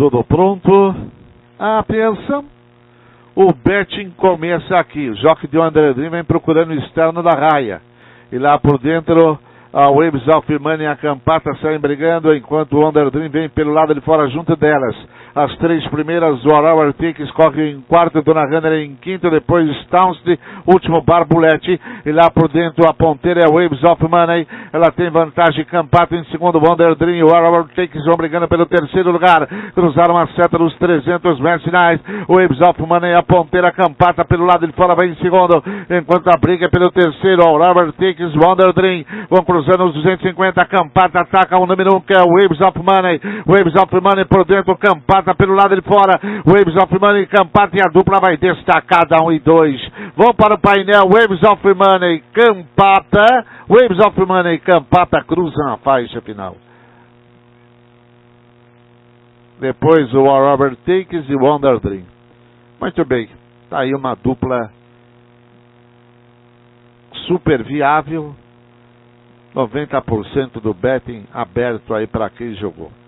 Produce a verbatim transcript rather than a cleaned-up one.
tudo pronto. Atenção. O betting começa aqui. O jockey de Wonder Dream vem procurando o externo da raia. E lá por dentro, a Waves of Money e a Campata saem brigando, enquanto o Wonder Dream vem pelo lado de fora junto delas. As três primeiras, o Our Takes corre em quarto, Dona Runner em quinto, depois Stounced, último Barbulete. E lá por dentro a ponteira é a Waves of Money. Ela tem vantagem, Campata em segundo, Wonder Dream e o Our Takes vão brigando pelo terceiro lugar. Cruzaram a seta dos trezentos metros finais. Waves of Money, a ponteira, Campata pelo lado de fora vai em segundo, enquanto a briga é pelo terceiro, o Our Takes, Wonder Dream vão cruzando os duzentos e cinquenta. Campata ataca o número um, que é o Waves of Money. Waves of Money por dentro, Campata pelo lado de fora. Waves of Money e Campata, e a dupla vai destacada um e dois. Vão para o painel. Waves of Money, Campata. Waves of Money e Campata cruzam a faixa final. Depois o Robert Takes e Wonder Dream. Muito bem. Tá aí uma dupla super viável. noventa por cento do betting aberto aí para quem jogou.